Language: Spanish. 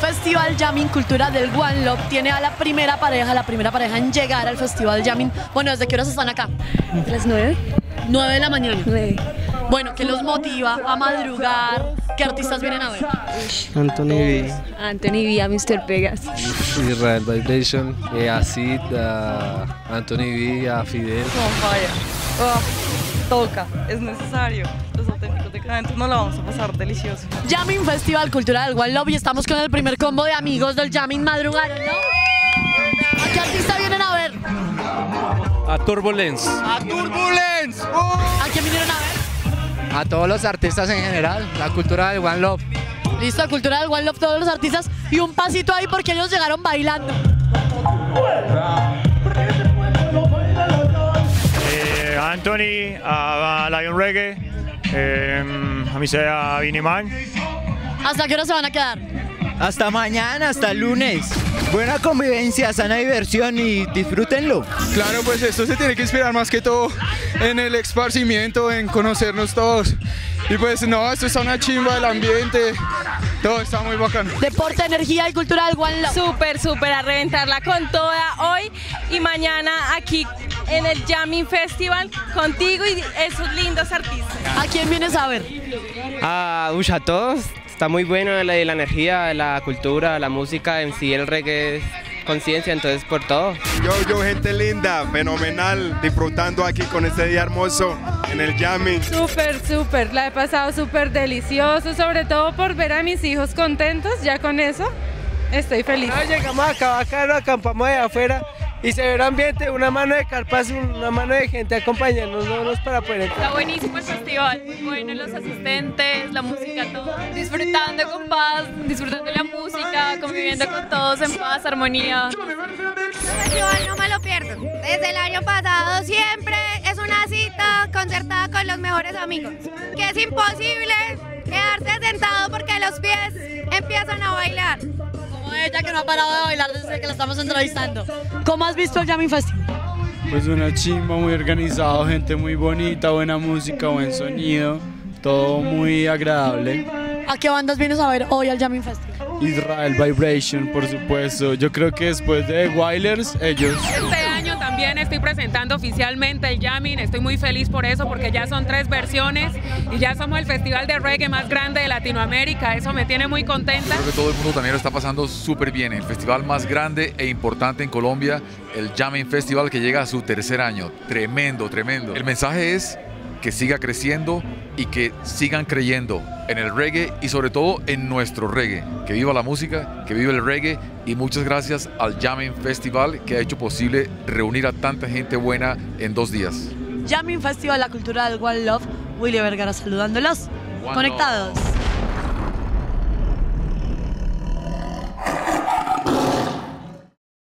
Festival Jamming Cultura del One Love tiene a la primera pareja en llegar al Festival Jamming. Bueno, ¿desde qué horas están acá? ¿A las 9? 9 de la mañana. 9. Bueno, ¿qué los motiva a madrugar? ¿Qué artistas vienen a ver? Anthony B, Anthony B, a Mr. Pegas. Israel Vibration, Acid, Anthony B, a Fidel. Toca, es necesario. Los auténticos decadentes nos la vamos a pasar delicioso. Jamming Festival Cultura del One Love y estamos con el primer combo de amigos del Jamming. Madrugaron, ¿no? ¿A qué artista vienen a ver? A Turbulence. ¡A Turbulence! ¿A quién vinieron a ver? A todos los artistas en general, la cultura del One Love. Listo, Cultura del One Love, todos los artistas. Y un pasito ahí porque ellos llegaron bailando. Anthony, a Lion Reggae, a mí sea Viniman. ¿Hasta qué hora se van a quedar? Hasta mañana, hasta el lunes. Buena convivencia, sana diversión y disfrútenlo. Claro, pues esto se tiene que inspirar más que todo en el esparcimiento, en conocernos todos. Y pues no, esto está una chimba, el ambiente, todo está muy bacano. Deporte, energía y cultura del One Love. Súper, súper, a reventarla con toda hoy y mañana aquí en el Jamming Festival contigo y esos lindos artistas. ¿A quién vienes a ver? A todos, está muy bueno la energía, la cultura, la música, en sí el reggae, conciencia, entonces por todo. Yo, gente linda, fenomenal, disfrutando aquí con este día hermoso en el Jamming. Súper, súper, la he pasado súper delicioso, sobre todo por ver a mis hijos contentos, ya con eso estoy feliz. Llegamos acá bacano, acampamos de afuera y se ve el ambiente, una mano de carpas, una mano de gente acompañándonos para poder entrar. Está buenísimo el festival, muy bueno, los asistentes, la música, todo. Disfrutando con paz, disfrutando la música, conviviendo con todos en paz, armonía. El festival no me lo pierdo. Desde el año pasado siempre es una cita concertada con los mejores amigos. Que es imposible quedarse sentado porque los pies empiezan a bailar. Como ella que no ha parado de bailar desde que la estamos entrevistando. ¿Cómo has visto el Jamming Festival? Pues una chimba, muy organizado, gente muy bonita, buena música, buen sonido, todo muy agradable. ¿A qué bandas vienes a ver hoy al Jamming Festival? Israel Vibration, por supuesto. Yo creo que después de Wailers, ellos. Este año también estoy presentando oficialmente el Jamming, estoy muy feliz por eso porque ya son 3 versiones y ya somos el festival de reggae más grande de Latinoamérica, eso me tiene muy contenta. Creo que todo el mundo también lo está pasando súper bien, el festival más grande e importante en Colombia, el Jamming Festival que llega a su 3er año, tremendo, tremendo. El mensaje es que siga creciendo y que sigan creyendo en el reggae y sobre todo en nuestro reggae. Que viva la música, que viva el reggae y muchas gracias al Jamming Festival que ha hecho posible reunir a tanta gente buena en 2 días. Jamming Festival, la cultura del One Love. Willy Vergara saludándolos. Conectados.